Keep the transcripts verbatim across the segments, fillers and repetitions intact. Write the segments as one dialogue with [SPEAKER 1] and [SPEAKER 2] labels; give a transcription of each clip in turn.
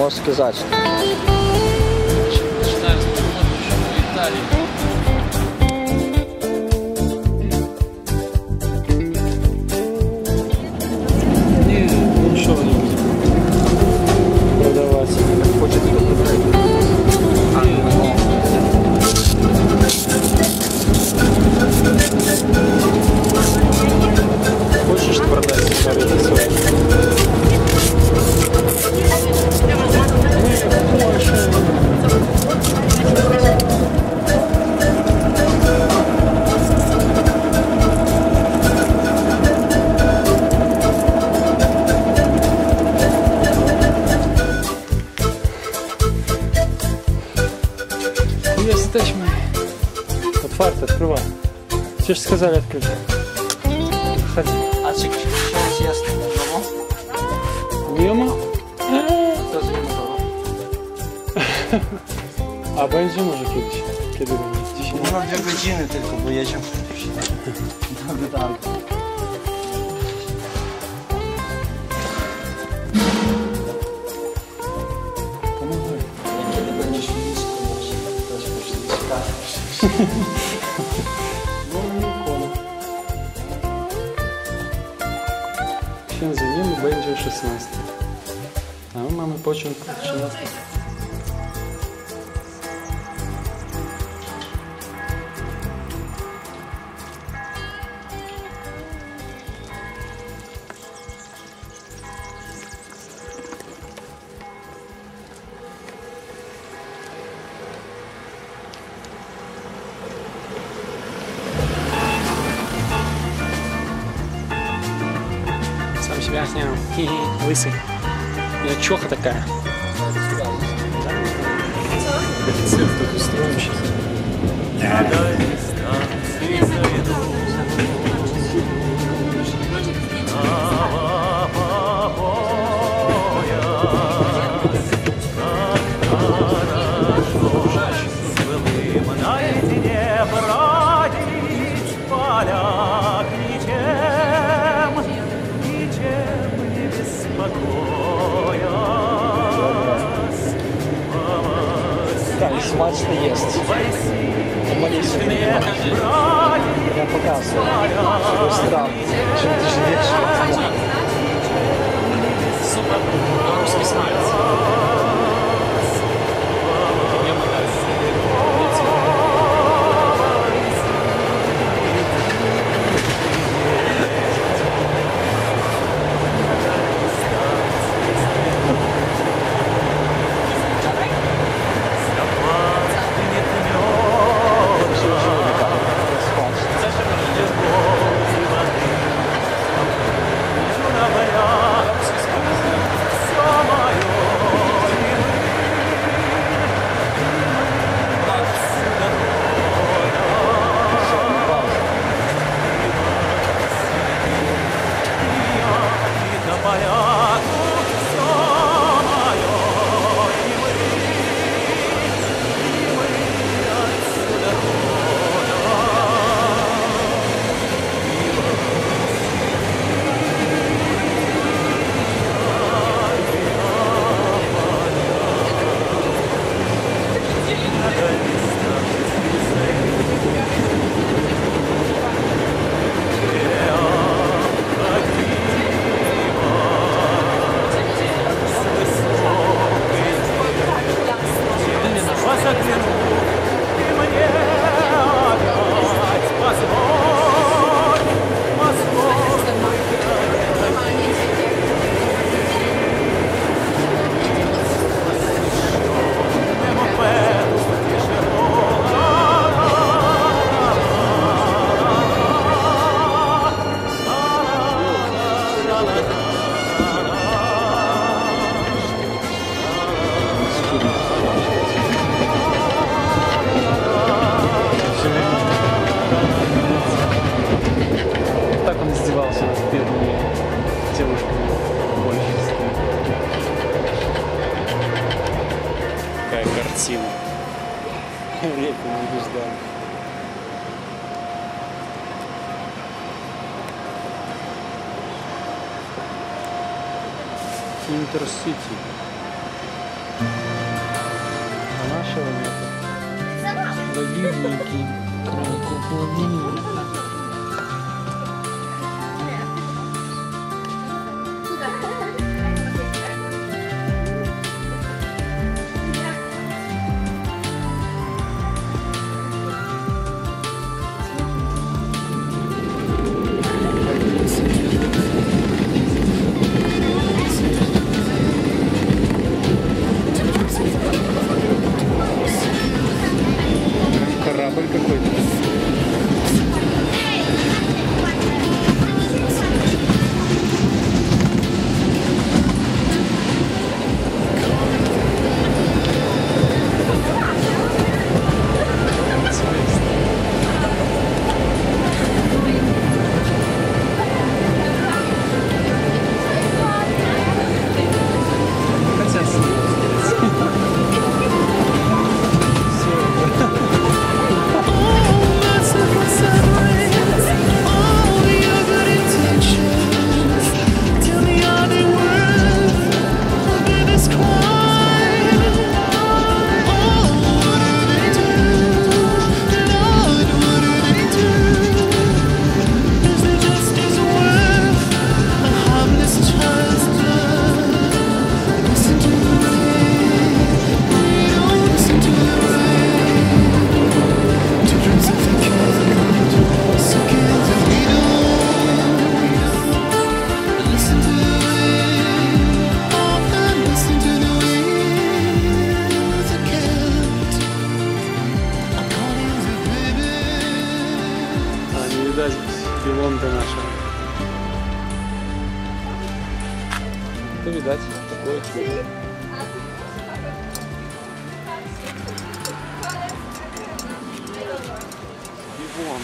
[SPEAKER 1] можешь сказать?
[SPEAKER 2] Считаю, что можно еще в Италии.
[SPEAKER 1] Ничего не будет продавать. Хочет кто-то продать. Хочешь продать сигареты свои? Jesteśmy. Otwarte, открывай. Przecież сказали открыть. Chodź.
[SPEAKER 3] A czy ksiądz jest w domu?
[SPEAKER 1] Nie ma?
[SPEAKER 3] To z nim to.
[SPEAKER 1] A będzie może kiedyś. Kiedy będzie? Dzisiaj?
[SPEAKER 3] No na dwie godziny tylko, bo jedziemy. Do dalej.
[SPEAKER 1] Pomagaj.
[SPEAKER 3] Kiedy będziesz blisko, może ktoś poszli
[SPEAKER 1] No nikogo. Księdza nie ma, będzie o szesnastej. A my mamy pociąg o trzynastej. Сам себя снял. Хи-хи, лысый. У меня чоха такая. Офицер тут устроен сейчас.
[SPEAKER 3] Tak, smaczny jest. Pomaliśmy. Ja pokażę. Stram. Czym ty się wiesz?
[SPEAKER 2] Super, русский смалец.
[SPEAKER 1] Так он издевался над бедными девушками. Какая картина. Реку не убеждал. Интерсити. человека. Логинники. Логинники. Корабль какой-то. Лондон нашего. Это, видать, такое чудо. Бивон.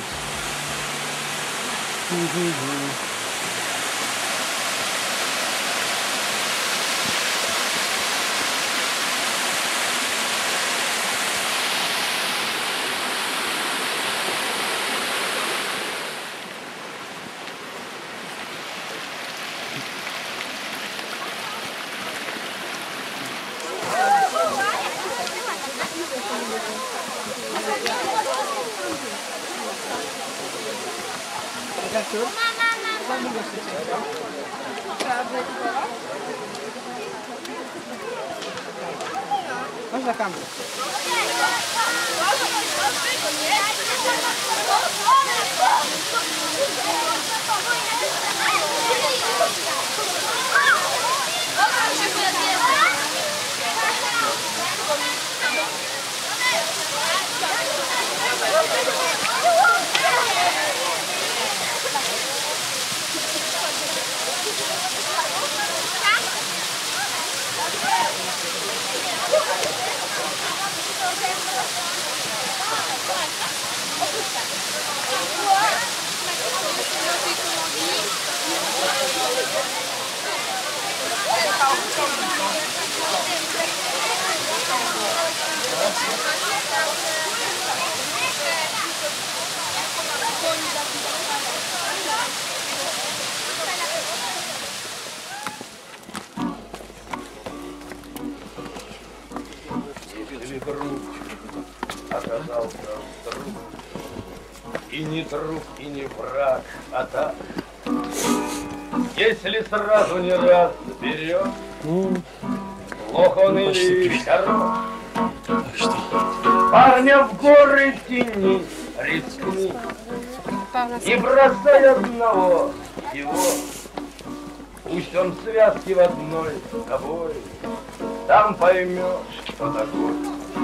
[SPEAKER 4] Можно камеру?
[SPEAKER 5] Если друг оказался друг, и не друг, и не враг, а так, если сразу не раз берет,
[SPEAKER 1] Ну,
[SPEAKER 5] плохо он или хорош, парня в горы тяни, рискни, не бросай одного его, пусть он в связке в одной с тобой, там поймешь, что такое.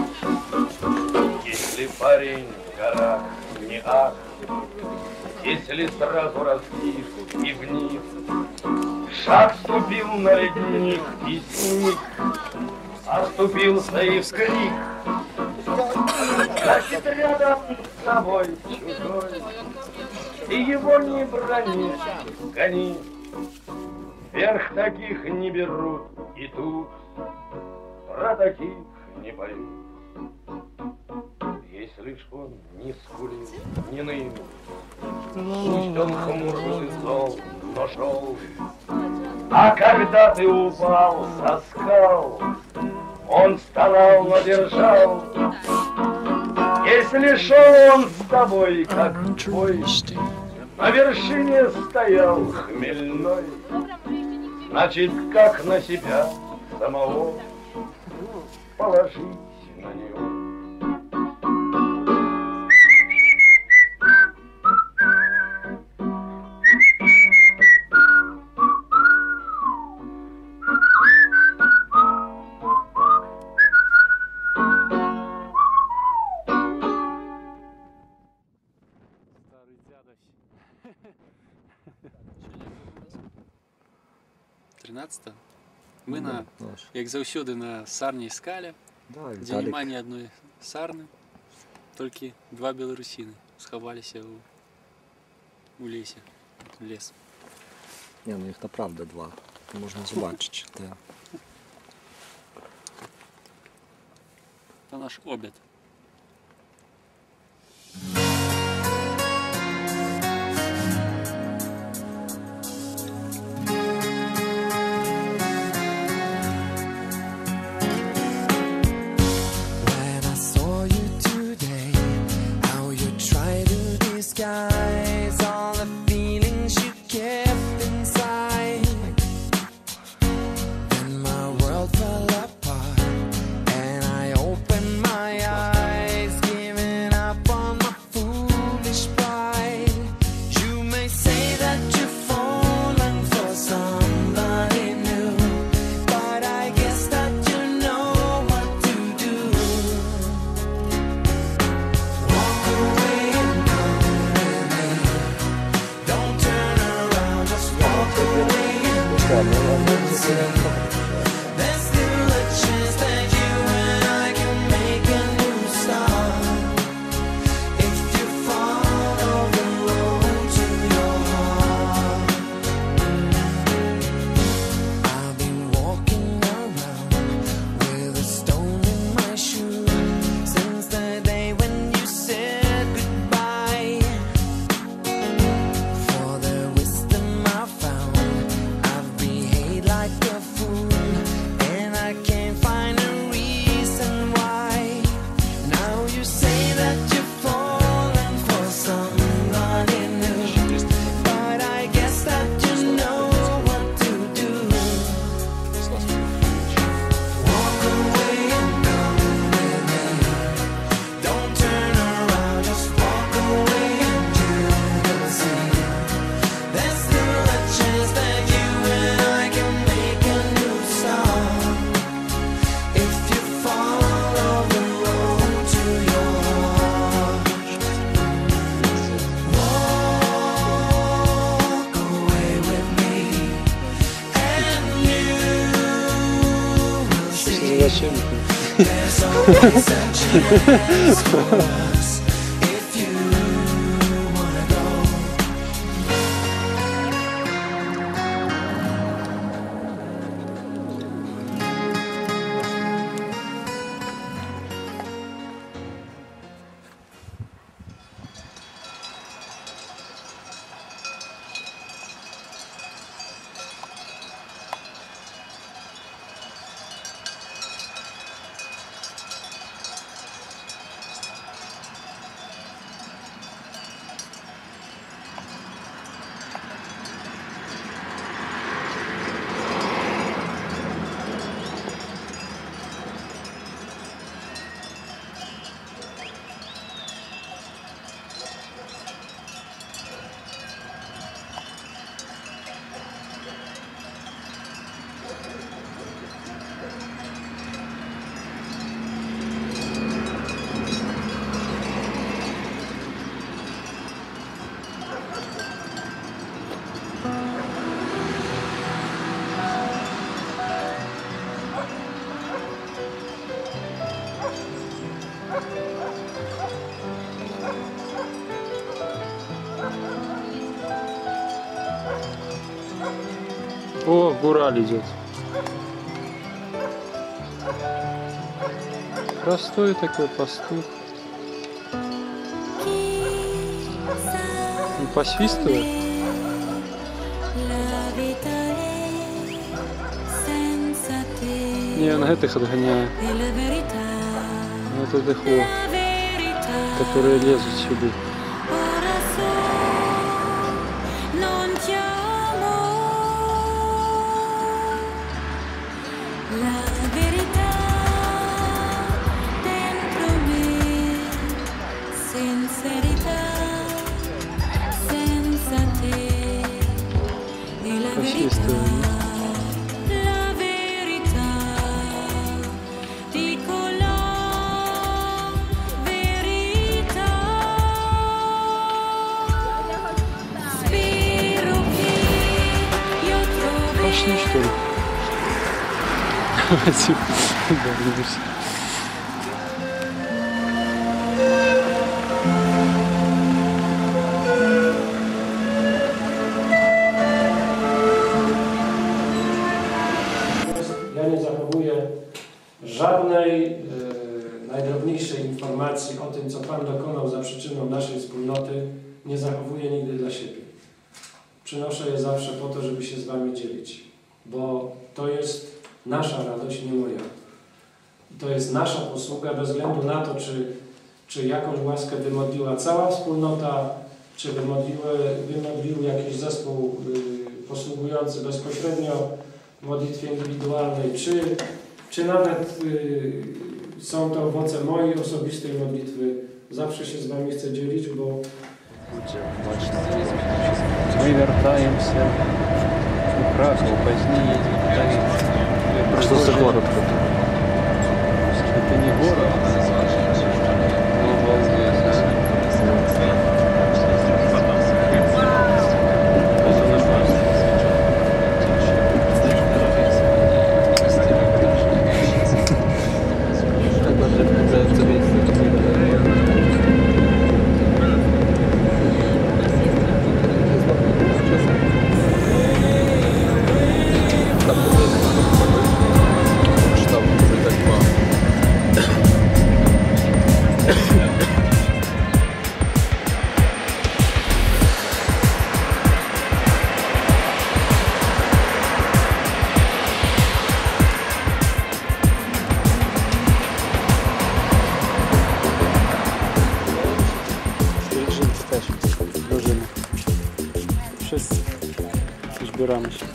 [SPEAKER 5] Если парень в горах не ах, если сразу раскис и вниз, шаг ступил на ледник и сник, оступился и вскрик, значит рядом с собой чужой, и его не брони, гони, вверх таких не берут, и тут про таких не поют. Если ж он не скулил, не ныл, пусть он хмур и зол, но шел. А когда ты упал со скал, Он стонал, но держал. Если шел он с тобой, как твой, на вершине стоял хмельной, значит, как на себя самого положить на него.
[SPEAKER 1] тринадцята. Ми на, як завсюди, на сарній скалі,
[SPEAKER 3] Да,
[SPEAKER 1] де немає ні одної сарни, тільки два білорусини сховалися у, у лісі, в ліс.
[SPEAKER 3] Ні, ну їх направда два. Можна побачити. Те.
[SPEAKER 1] Це наш обід.
[SPEAKER 4] All the feelings you kept inside. Then my world fell apart, and I opened my eyes, giving up on my foolish pride. You may say that you've fallen for somebody new, but I guess that you know what to do. Walk away and come. There's still a chance that you and I can make a new start. If you follow the road to your heart. I've been walking around with a stone in my shoe since the day when you said goodbye. For the wisdom I found, like a fool, and I can't find a reason why. Now you say that you've fallen for somebody new, but I guess that you know what to do. Walk away and come with me. Don't turn around, just walk away and you will see. There's still a chance that you and I can make a new start. If you follow the road to your heart. Walk away with me, and you will see. There's always a chance for us if you wanna go.
[SPEAKER 1] О, гураль идет. Простой такой пастух. Он посвистывает.
[SPEAKER 6] La vita è senza te.
[SPEAKER 1] Не, на гэтых отгоняю. Вот этих вот, которые лезут сюда. Фашисты. Пошли, что ли? Спасибо. Да, любишь.
[SPEAKER 6] Ja nie zachowuję żadnej e, najdrobniejszej informacji o tym, co Pan dokonał za przyczyną naszej wspólnoty, nie zachowuję nigdy dla siebie. Przynoszę je zawsze po to, żeby się z Wami dzielić, bo to jest nasza radość, nie moja. To jest nasza posługa, bez względu na to, czy, czy jakąś łaskę wymodliła cała wspólnota, czy wymodliły, wymodlił jakiś zespół y, posługujący bezpośrednio modlitwie indywidualnej, czy, czy nawet y, są to owoce mojej osobistej modlitwy. Zawsze się z Wami chcę dzielić, bo
[SPEAKER 1] Мы вертаемся в Краков, позднее едем в
[SPEAKER 3] Что за город?
[SPEAKER 1] Это не город. Ну, обалдеть. Wszyscy zbieramy się.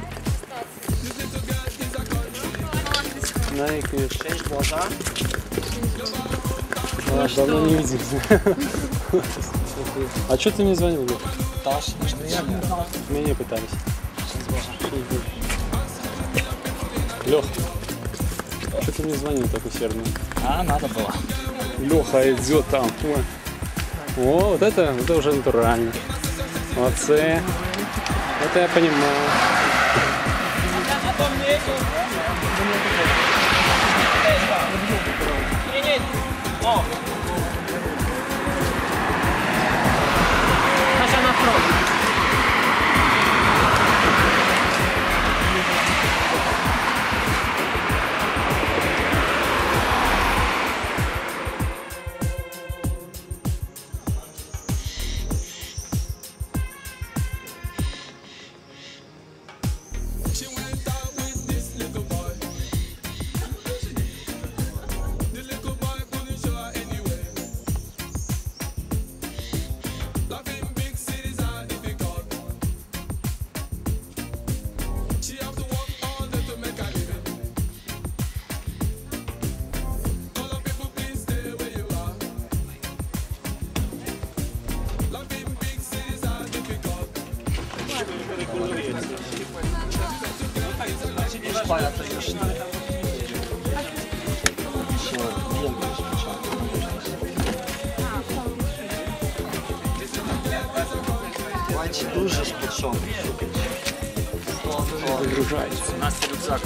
[SPEAKER 1] No i już.
[SPEAKER 3] Cześć Boża.
[SPEAKER 1] No, давно не виделись. А что ты мне звонил?
[SPEAKER 3] Toż, już nie wiem.
[SPEAKER 1] Меня пытались.
[SPEAKER 3] Cześć Boża.
[SPEAKER 1] Лех, что ты мне звонил так усердно?
[SPEAKER 3] A, надо было.
[SPEAKER 1] Леха идет там. Ой. О, вот это, это уже натурально. Молодцы. Это я понимаю.
[SPEAKER 3] Szpaja przecież nie. Ładź duży z potrzeby.
[SPEAKER 1] Выгружайте.
[SPEAKER 3] Настя рюкзак.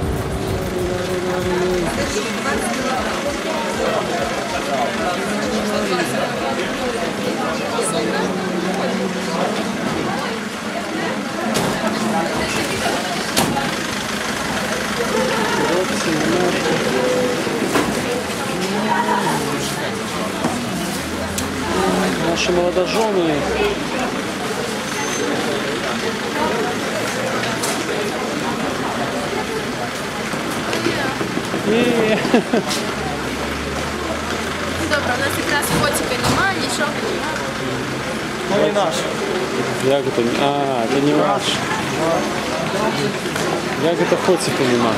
[SPEAKER 7] Thank you.
[SPEAKER 1] Наши молодожены. І...
[SPEAKER 7] Добре, у нас якраз фотика немає, нічого немає.
[SPEAKER 3] Ну не наш.
[SPEAKER 1] Як это? А, это не ваш. Як это фотика нема?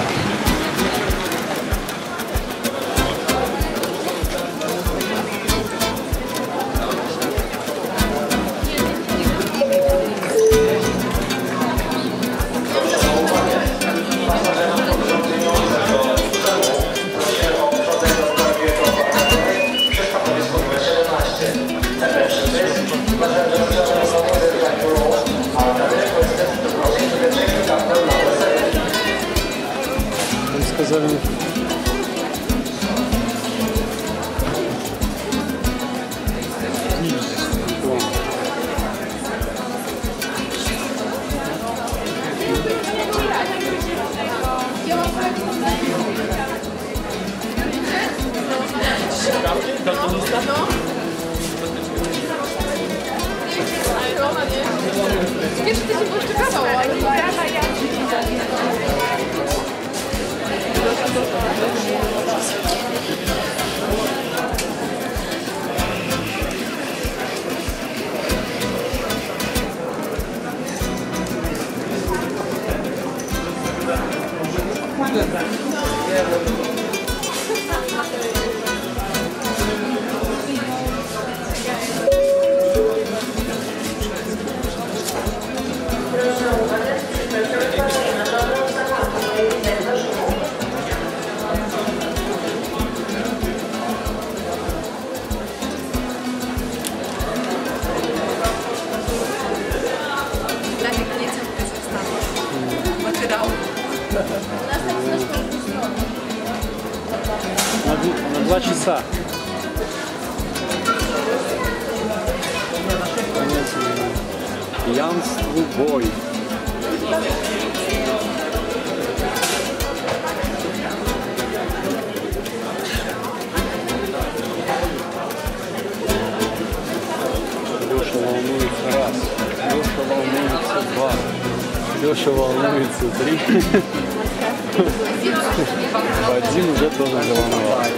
[SPEAKER 1] Сказали.
[SPEAKER 7] Wiesz, ty się poszczekało, ale ja
[SPEAKER 1] На, д- на два часа. Пьянству бой. Леша волнуется раз. Леша волнуется два. Леша волнуется три. Вадим уже тоже заволновался.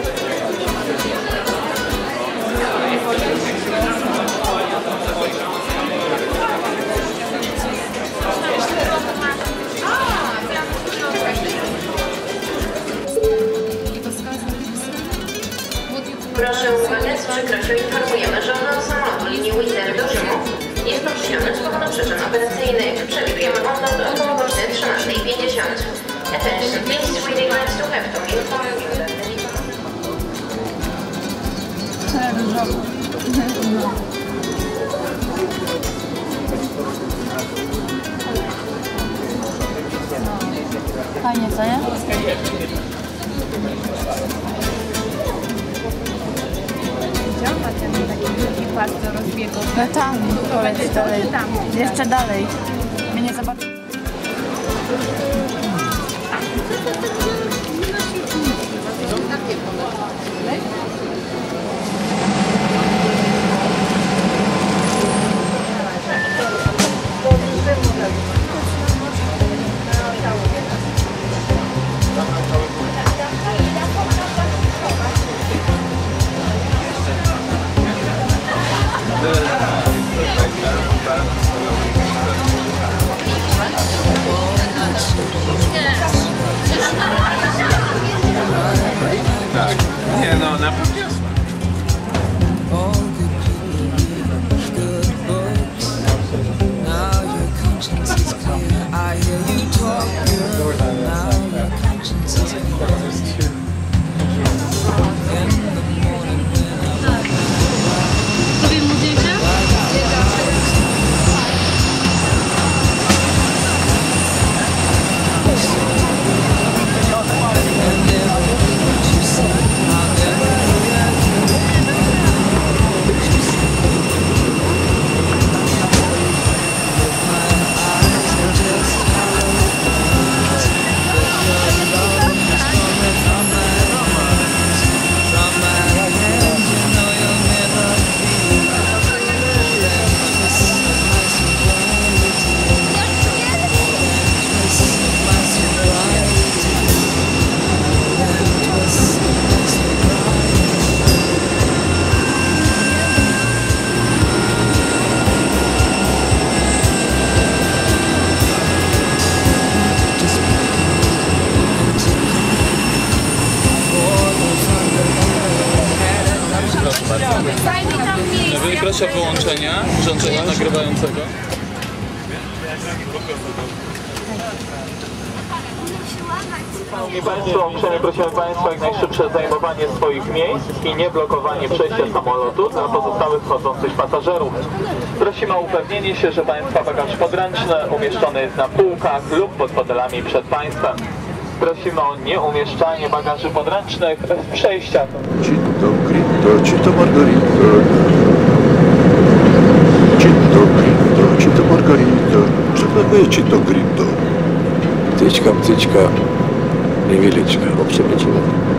[SPEAKER 8] Proszę uwagać, z przykrością informujemy, że odlot samolotu linii Wizz Air do Rzymu jest opóźniony z powodu przyczyn operacyjnych. Przewidujemy odlot około godziny trzynastej pięćdziesiąt. Attention, please, waiting lines to have to inform you that the
[SPEAKER 7] Fajnie, co nie? Widziała ten taki wielki pas do rozbiegu. No tam, powiedz dalej. Tam. Jeszcze dalej. Mnie nie zobaczy.
[SPEAKER 4] Thank you.
[SPEAKER 2] Poproszę o wyłączenie urządzenia nagrywającego.
[SPEAKER 9] Szanowni Państwo, uprzejmie prosimy Państwa jak najszybsze zajmowanie swoich miejsc i nie blokowanie przejścia samolotu dla pozostałych wchodzących pasażerów. Prosimy o upewnienie się, że Państwa bagaż podręczny umieszczony jest na półkach lub pod fotelami przed Państwem. Prosimy o nieumieszczanie bagaży podręcznych w przejściach.
[SPEAKER 10] Cito Cristo, Cito Margarita. Cito Cristo, Cito Margarita. Przepływa Cito Cristo.
[SPEAKER 11] Птичка, птичка, невеличка. Общепечена.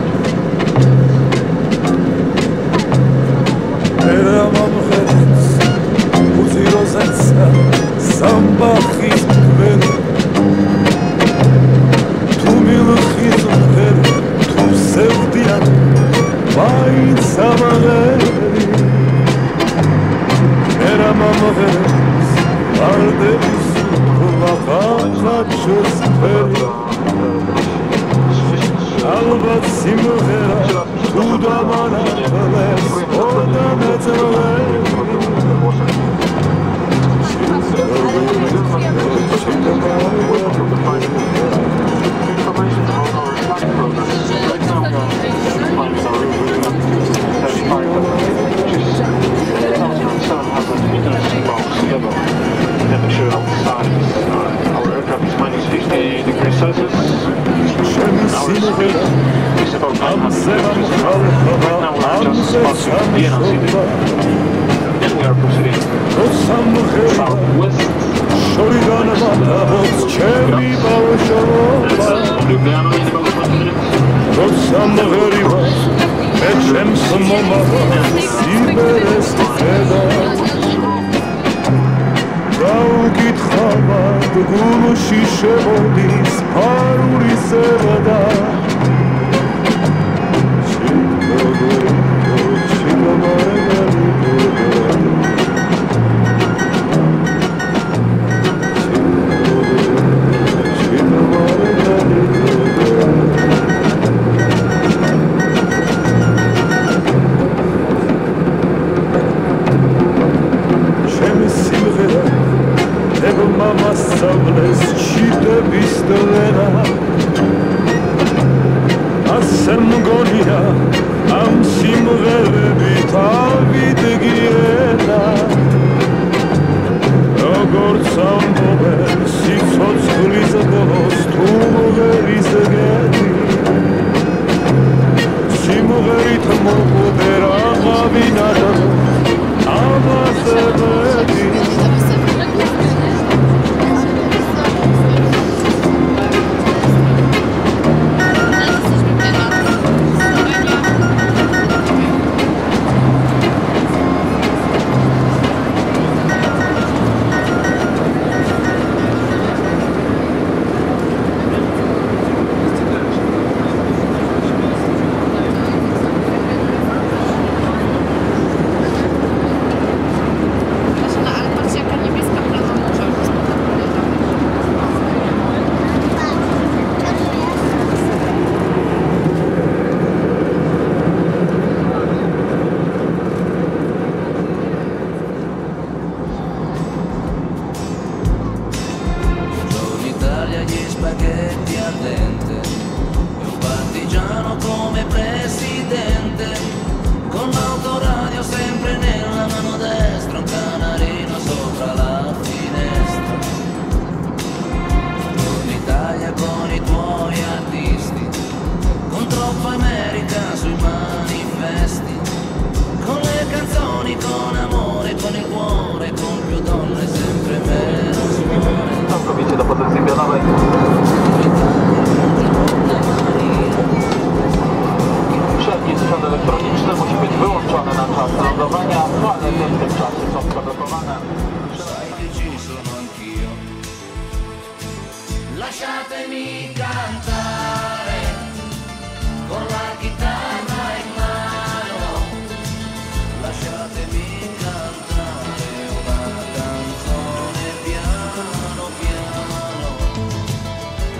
[SPEAKER 4] Albat simulera, tu da manata, oda mezzalera.
[SPEAKER 12] Lasciatemi cantare con la chitarra in mano, lasciatemi cantare una canzone piano piano.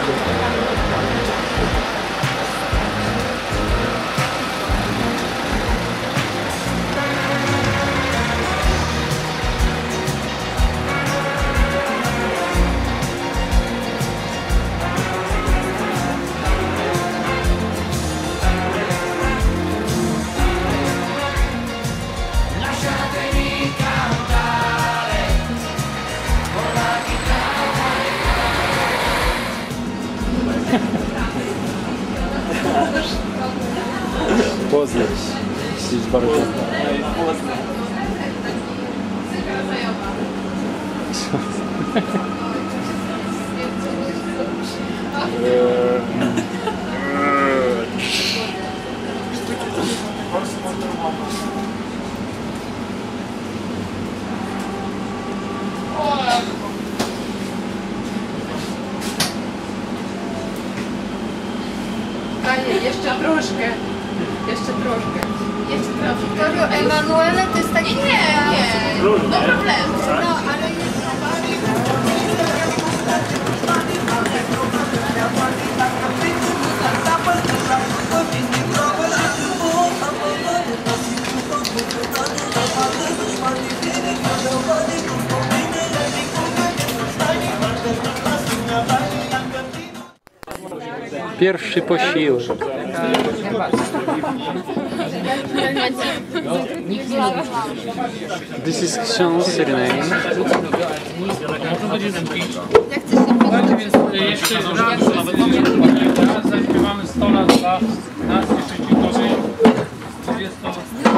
[SPEAKER 12] Lasciatemi cantare con la chitarra e
[SPEAKER 1] Поздно. Здесь баржа.
[SPEAKER 7] Panie, jeszcze troszkę. Jeszcze troszkę. Jeszcze troszkę. Wiktorio, Emanuele, to jest takie... Nie, nie. No problemu. No, ale
[SPEAKER 1] Pierwszy posiłek. This is książ Serenade.
[SPEAKER 6] Jeszcze raz zaśpiewamy sto lat dla nas, jeszcze ci, którzy dwudziesto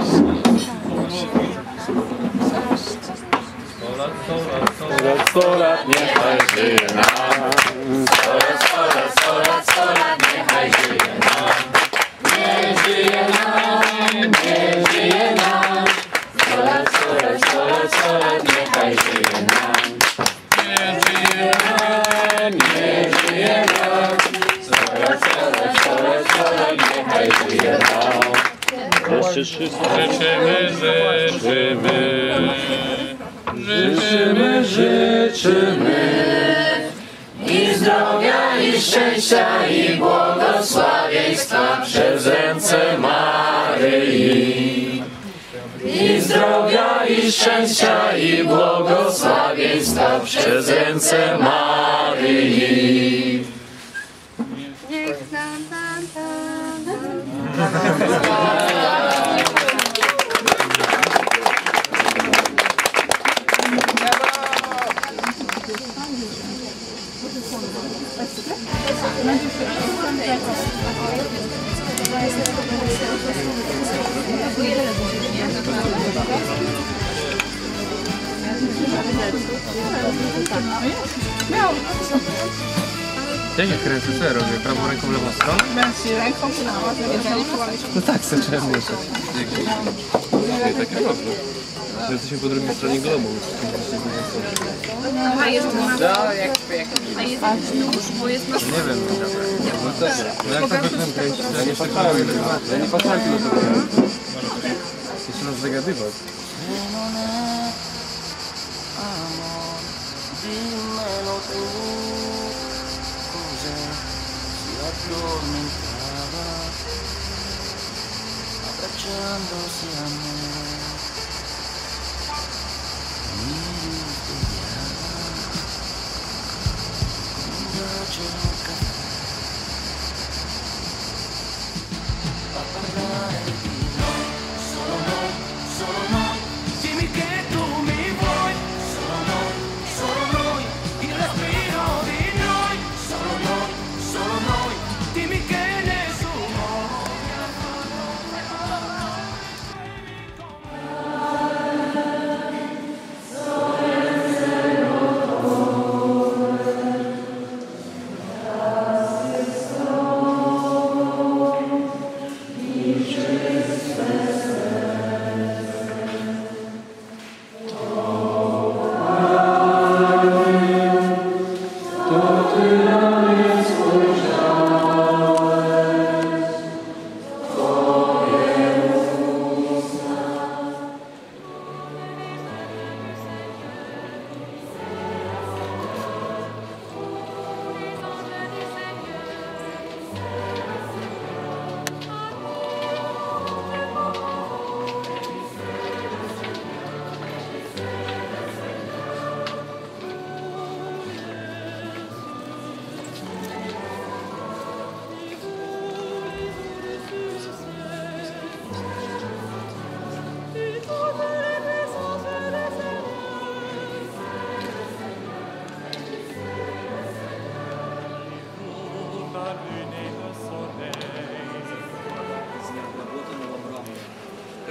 [SPEAKER 1] sto lat, niechaj żyje nam.
[SPEAKER 12] sto lat, sto lat, sto lat, sto lat, niechaj żyje nam. Niech żyje nam, niech żyje nam. sto lat, sto lat, sto lat, sto lat, niechaj żyje nam. Niech żyje nam, niech żyje nam. sto lat, sto lat, sto lat, sto lat, niechaj żyje nam.
[SPEAKER 1] Jeszcze wszyscy
[SPEAKER 6] życzymy, życzymy.
[SPEAKER 12] Życzymy, życzymy i zdrowia, i szczęścia, i błogosławieństwa przez ręce Maryi. I zdrowia, i szczęścia, i błogosławieństwa przez ręce Maryi.
[SPEAKER 7] niech nam tam,
[SPEAKER 2] Ja nie kręcę, co ja robię? Prawą ręką, lewą stroną?
[SPEAKER 7] ręką
[SPEAKER 2] No tak, zacząłem mieszać. Nie, tak naprawdę. Że jesteśmy po drugiej stronie globu.
[SPEAKER 7] A jest no, jakby, jak... A jest nóż, bo jest na...
[SPEAKER 2] Nie wiem, no dobra. No jak tak zacząłem kręcić, to ja nie patrzyłem. Ja nie patrzyłem na to. Jeszcze nas zagadywać.
[SPEAKER 12] Dimmelo tu, cos'è si addormentava, abbracciandosi a me, mi risvegliava, un bacio e un caffè, a parlare di noi, solo noi, solo noi, dimmi che tu mi vuoi, solo noi, solo noi, il respiro di noi, solo noi, solo noi, dimmi che nessuno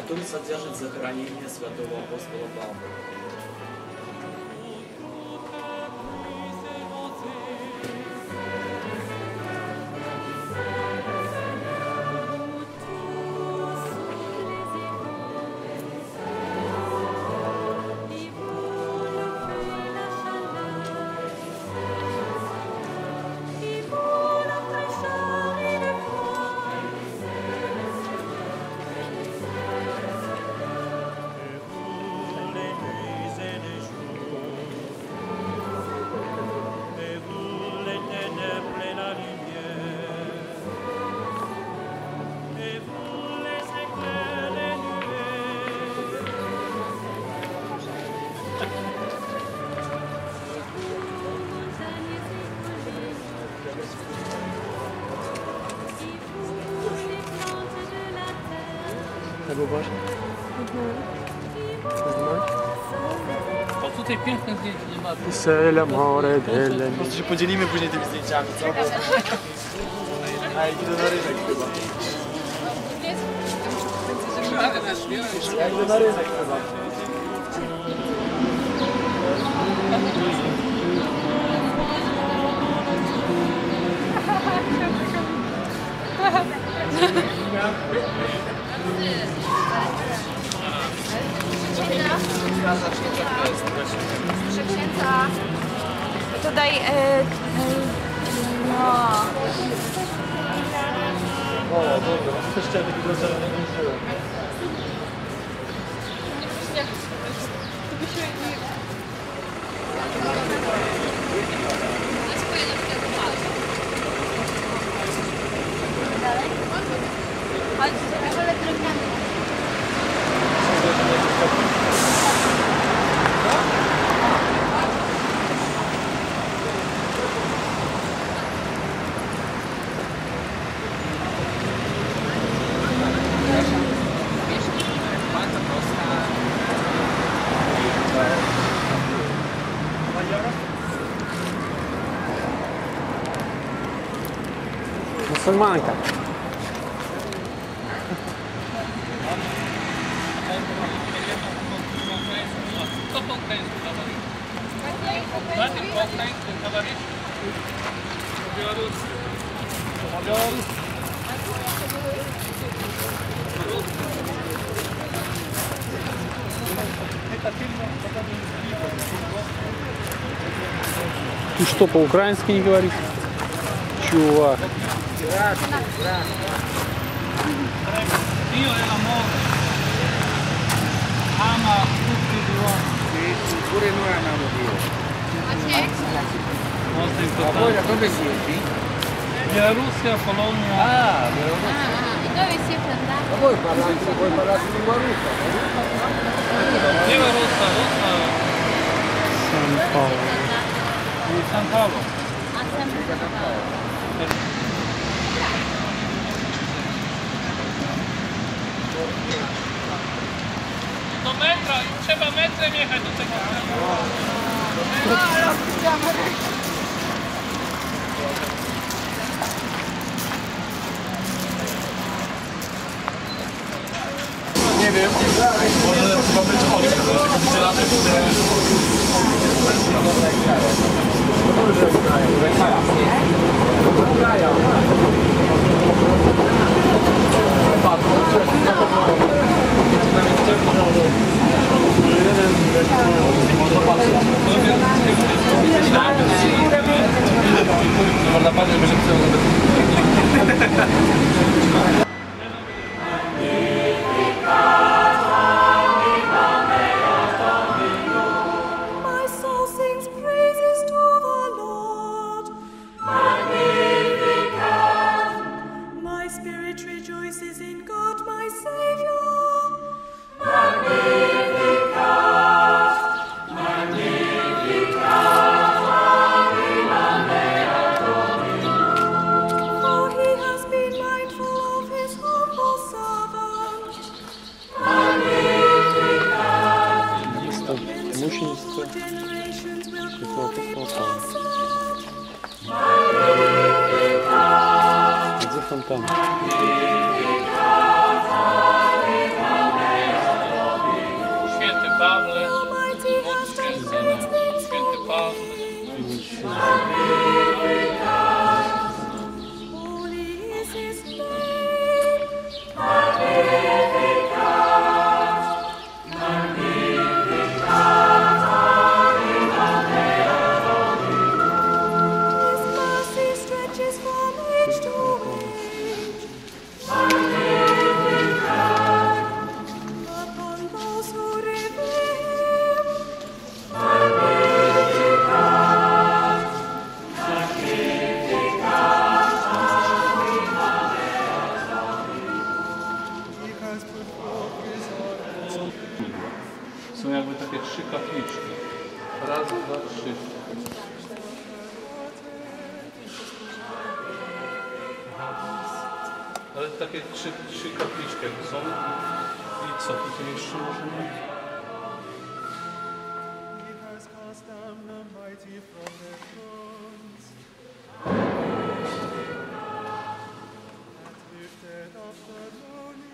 [SPEAKER 3] который содержит захоронение святого апостола Павла.
[SPEAKER 1] O tutaj piękne zdjęcie nie ma.
[SPEAKER 3] Se l'amore delle... Po prostu się podzielimy później tymi zdjęciami, co? A idę na rynek chyba. Ja idę na rynek chyba.
[SPEAKER 7] Przekręca. Tutaj, e, e, no.
[SPEAKER 3] O, dobra, coś chciałem takiego zielonego nie żyłem.
[SPEAKER 7] Chodź, ale drewniany.
[SPEAKER 1] Musulmanka.
[SPEAKER 12] Co po ukraińsku говоришь? Знаете, по-украински говоришь? По-белорусски. По-белорусски.
[SPEAKER 1] Ты что, по-украински не говоришь? Чувак.
[SPEAKER 12] Dio è l'amore. Ama tutti gli uomini.
[SPEAKER 2] Pure noi amiamo Dio.
[SPEAKER 12] Molto
[SPEAKER 2] Ma
[SPEAKER 12] importante.
[SPEAKER 2] voi da dove siete?
[SPEAKER 12] Bielorussia, Polonia.
[SPEAKER 2] Ah, Bielorussia.
[SPEAKER 7] Dove siete andati?
[SPEAKER 2] Ma voi parlate, voi parlate lingua russa?
[SPEAKER 12] Lingua russa, russa.
[SPEAKER 1] San Paolo.
[SPEAKER 12] Di San Paolo.
[SPEAKER 7] A sempre San Paolo.
[SPEAKER 12] Do metra, trzeba metrem jechać do tego.
[SPEAKER 3] Nie wiem, może chyba być oczy, tylko widzę na tym, można patrzeć, że chcę
[SPEAKER 13] My soul sings praises to the Lord. Magnificat. My spirit rejoices in God, my Savior. Magnificat. Magnificat. For he has been mindful of his humble servant. Magnificat.
[SPEAKER 1] Мученичество. Святого апостола Павла. Где фонтан? takie trzy, trzy kapliczki są. I co tutaj jeszcze możemy?
[SPEAKER 3] He has cast down the mighty from their thrones and lifted up the lowly.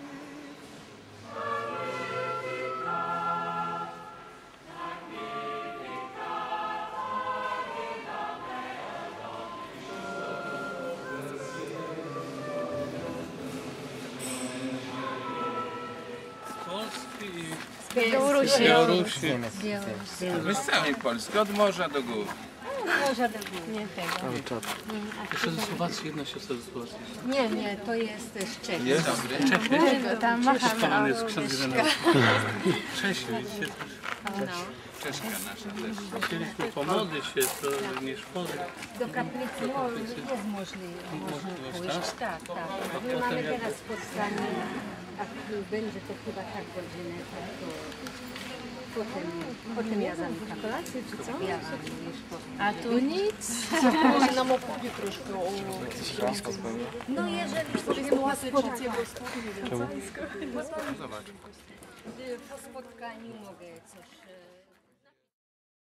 [SPEAKER 1] Polski i
[SPEAKER 12] Białorusi.
[SPEAKER 1] Białorusi.
[SPEAKER 2] My z całej Polski, od morza do gór.
[SPEAKER 12] Morza do góry. Nie tego.
[SPEAKER 1] Jeszcze ze Słowacji, jedna siostra ze Słowacji.
[SPEAKER 12] Nie, nie, to jest z Czech.
[SPEAKER 2] Jest dobry.
[SPEAKER 1] Czechy?
[SPEAKER 12] Tam machamy.
[SPEAKER 1] Pan jest ksiądz Grenał. Czesi, widzicie?
[SPEAKER 2] Czeszka nasza też.
[SPEAKER 1] Chcieliśmy pomodlić się, to nie szkodzi.
[SPEAKER 12] Do kaplicy no, jest możliwe. Można pójść. Tak, tak. My mamy teraz spotkanie, a będzie to chyba tak godzinę, tak to potem, potem ja zamykam. Kolację czy co? Ja już po... A tu nic.
[SPEAKER 14] Może nam opowie troszkę o...
[SPEAKER 12] No jeżeli sobie była spotkanie.
[SPEAKER 2] Zobacz.
[SPEAKER 12] Po spotkaniu mogę coś...